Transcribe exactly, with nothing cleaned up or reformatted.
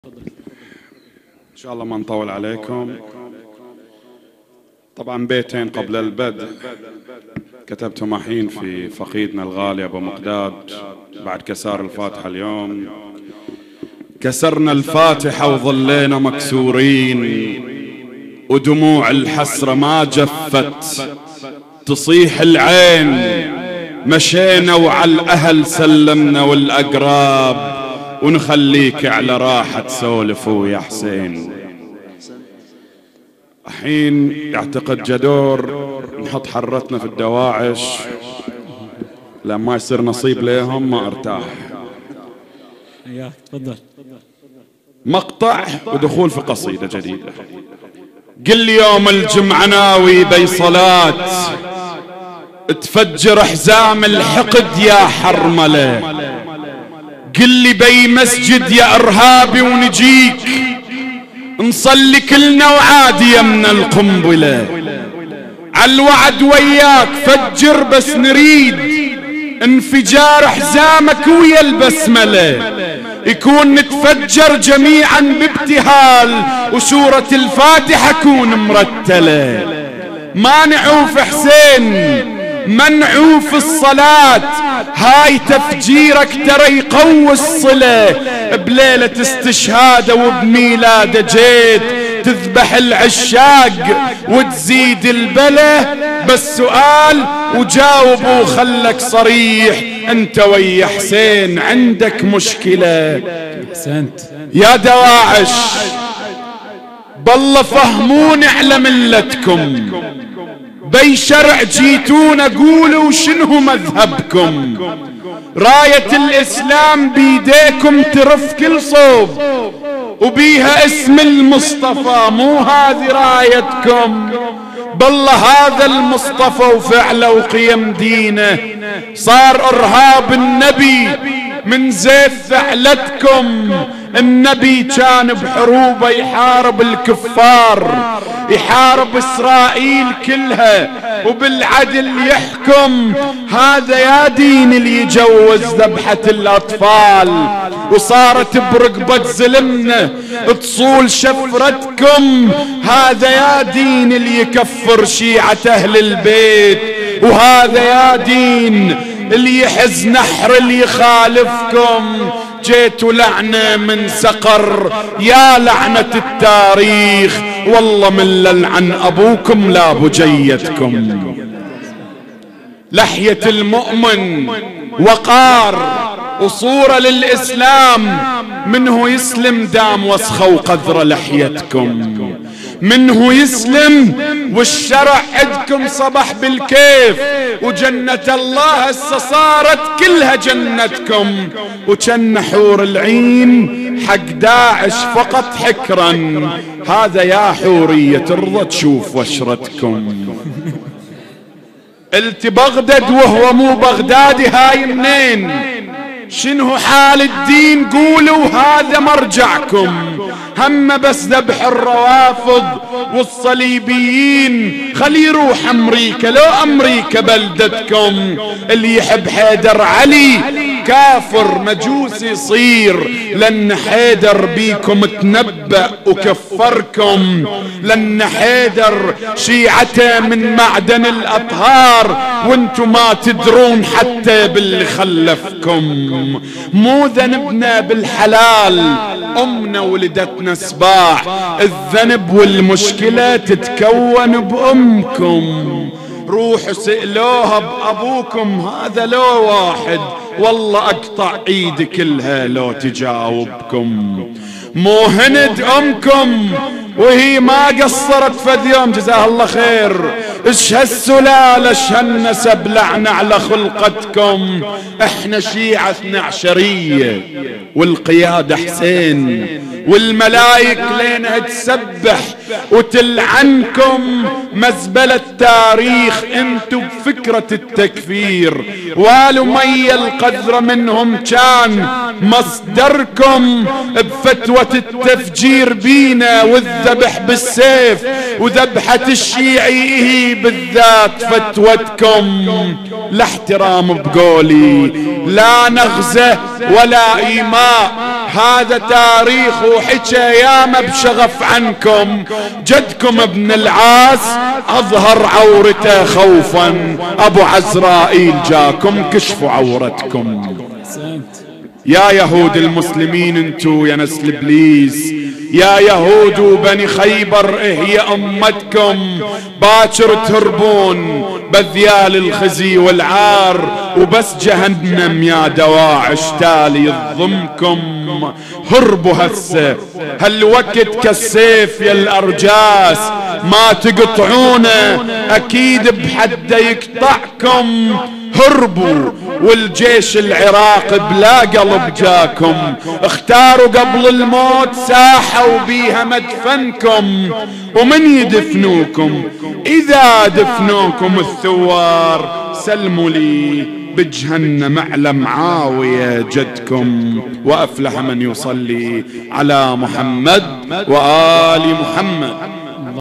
إن شاء الله ما نطول عليكم. طبعا بيتين قبل البدء كتبتهم الحين في فقيدنا الغالي أبو مقداد بعد كسار الفاتحة اليوم. كسرنا الفاتحة وظلينا مكسورين، ودموع الحسرة ما جفت تصيح العين. مشينا وعلى الأهل سلمنا والأقراب، ونخليك على راحة تسولفوا يا حسين. الحين يعتقد جدور نحط حرتنا في الدواعش لما يصير نصيب لهم ما ارتاح. اياك تفضل. مقطع ودخول في قصيدة جديدة. قل يوم الجمعة ناوي بي صلاة تفجر حزام الحقد يا حرملة. قل لي بي مسجد يا ارهابي ونجيك نصلي كلنا وعادي يمنا القنبلة. عالوعد وياك فجر بس نريد انفجار حزامك ويا البسملة، يكون نتفجر جميعا بابتهال وسورة الفاتحة كون مرتلة. ما نعوف حسين منعوف الصلاة، هاي تفجيرك ترى يقوي الصلة. بليلة استشهاده وبميلاده جيت تذبح العشاق وتزيد البله. بس سؤال وجاوب وخلك صريح، انت ويا حسين عندك مشكلة. احسنت يا دواعش بالله فهموني على ملتكم، بي شرع جيتون قولوا شنو مذهبكم. راية الإسلام بيديكم ترف كل صوب وبيها اسم المصطفى، مو هذه رايتكم. بالله هذا المصطفى وفعله وقيم دينه صار إرهاب النبي من زيت ثعلتكم. النبي كان بحروبه يحارب الكفار، يحارب إسرائيل كلها وبالعدل يحكم. هذا يا دين اللي يجوز ذبحة الأطفال، وصارت برقبة زلمنا تصول شفرتكم. هذا يا دين اللي يكفر شيعة أهل البيت، وهذا يا دين اللي يحز نحر اللي يخالفكم. جيتوا لعنة من سقر يا لعنة التاريخ، والله من للعن أبوكم لا بجيتكم. لحية المؤمن وقار وصورة للإسلام، منه يسلم دام وسخة وقذر لحيتكم. منه يسلم والشرع عندكم صبح بالكيف، وجنة الله هسه صارت كلها جنتكم. وجن حور العين حق داعش فقط حكرا. هذا يا حورية ترضى تشوف وشرتكم. قلت بغداد وهو مو بغدادي، هاي منين؟ شنو حال الدين قولوا هذا مرجعكم. هم بس ذبح الروافض والصليبيين، خلي يروح امريكا لو امريكا بلدتكم. اللي يحب حيدر علي كافر مجوس يصير، لان حيدر بيكم تنبأ وكفركم. لان حيدر شيعته من معدن الاطهار، وانتم ما تدرون حتى باللي خلفكم. مو ذنبنا بالحلال، امنا ولدتنا سباع. الذنب والمشكلة تتكون بامكم. روحوا سئلوها بابوكم، هذا لو واحد والله اقطع ايدي كلها لو تجاوبكم. مو هند امكم وهي ما قصرت فد يوم جزاها الله خير. اش هالسلالة اش هالنسب لعنة على خلقتكم. احنا شيعة اثنا عشرية والقيادة حسين، والملايك لينها تسبح وتلعنكم. مزبلة التاريخ انتو بفكرة التكفير، والمية القذرة منهم كان مصدركم. بفتوى التفجير بينا والذبح بالسيف، وذبحة الشيعي هي بالذات فتوتكم. لا احترام بقولي، لا نغزة ولا إيماء. هذا تاريخ وحكى ياما بشغف عنكم. جدكم ابن العاص اظهر عورته خوفا، ابو عزرائيل جاكم كشفوا عورتكم. يا يهود المسلمين انتو يا نسل ابليس، يا يهود وبني خيبر هي امتكم، باكر تهربون بذيال الخزي والعار، وبس جهنم يا دواعش تالي يضمكم. هربوا هسه هالوقت كالسيف يا الارجاس، ما تقطعونه اكيد بحده يقطعكم. هربوا والجيش العراقي بلا قلب جاكم، اختاروا قبل الموت ساحة وبيها مدفنكم، ومن يدفنوكم إذا دفنوكم الثوار سلموا لي بجهنم على معاوية جدكم. وأفلح من يصلي على محمد وآل محمد.